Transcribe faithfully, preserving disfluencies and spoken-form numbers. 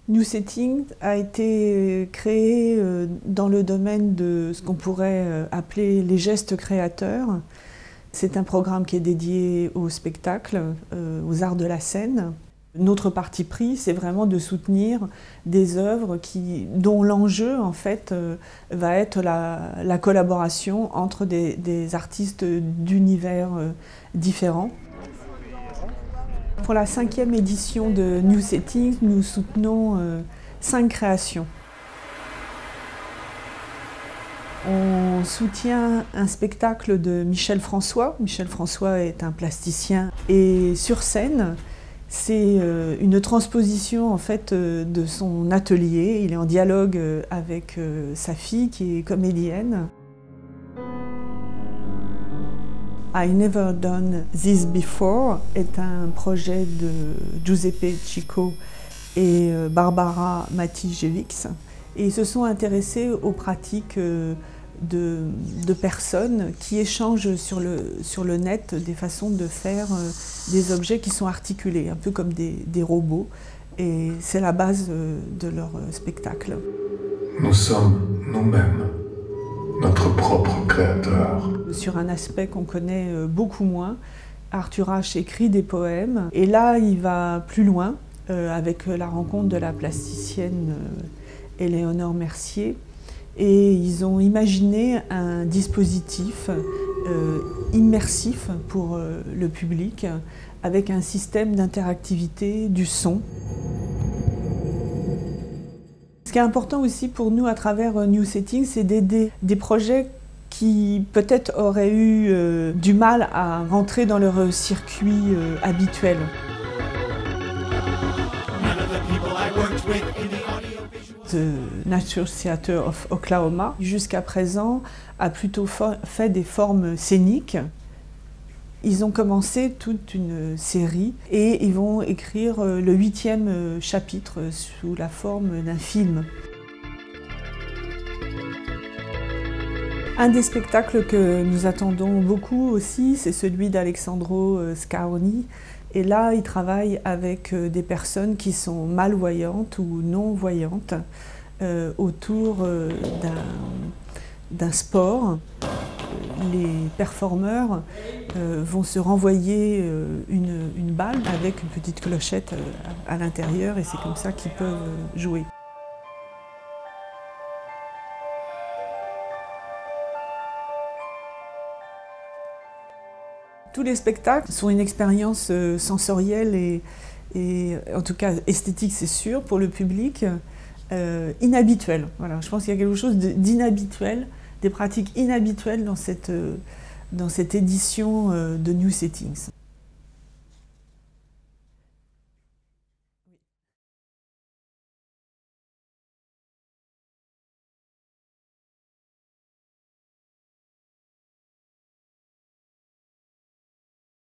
New Setting a été créé dans le domaine de ce qu'on pourrait appeler les gestes créateurs. C'est un programme qui est dédié au spectacle, aux arts de la scène. Notre parti pris, c'est vraiment de soutenir des œuvres qui, dont l'enjeu en fait va être la, la collaboration entre des, des artistes d'univers différents. Pour la cinquième édition de New Settings, nous soutenons euh, cinq créations. On soutient un spectacle de Michel François. Michel François est un plasticien. Et sur scène, c'est euh, une transposition en fait, euh, de son atelier. Il est en dialogue euh, avec euh, sa fille qui est comédienne. I Never Done This Before est un projet de Giuseppe Chico et Barbara Matijevics. Et ils se sont intéressés aux pratiques de, de personnes qui échangent sur le, sur le net des façons de faire des objets qui sont articulés, un peu comme des, des robots. Et c'est la base de leur spectacle. Nous sommes nous-mêmes notre propre créateur. Sur un aspect qu'on connaît beaucoup moins, Arthur H écrit des poèmes et là il va plus loin euh, avec la rencontre de la plasticienne euh, Éléonore Mercier et ils ont imaginé un dispositif euh, immersif pour euh, le public avec un système d'interactivité du son. Ce qui est important aussi pour nous à travers New Settings, c'est d'aider des projets qui peut-être auraient eu euh, du mal à rentrer dans leur circuit euh, habituel. The Nature Theatre of Oklahoma, jusqu'à présent, a plutôt fait des formes scéniques. Ils ont commencé toute une série et ils vont écrire le huitième chapitre sous la forme d'un film. Un des spectacles que nous attendons beaucoup aussi, c'est celui d'Alexandro Scaoni. Et là, il travaille avec des personnes qui sont malvoyantes ou non-voyantes euh, autour euh, d'un sport. Les performeurs euh, vont se renvoyer euh, une, une balle avec une petite clochette euh, à l'intérieur et c'est comme ça qu'ils peuvent jouer. Tous les spectacles sont une expérience euh, sensorielle et, et en tout cas esthétique, c'est sûr, pour le public, euh, inhabituelle. Voilà, je pense qu'il y a quelque chose d'inhabituel, des pratiques inhabituelles dans cette, dans cette édition de New Settings.